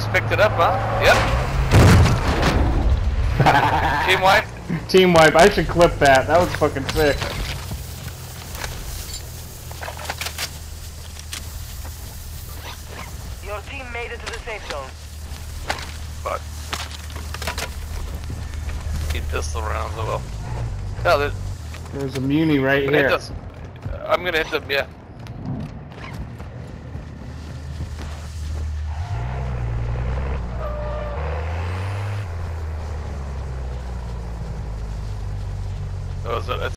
just picked it up, huh? Yep. Team wipe. Team wipe. I should clip that. That was fucking sick. Your team made it to the safe zone. Fuck. Keep pistol rounds, oh well. Hell, There's a muni right here. I'm gonna hit them, yeah. Oh, is that,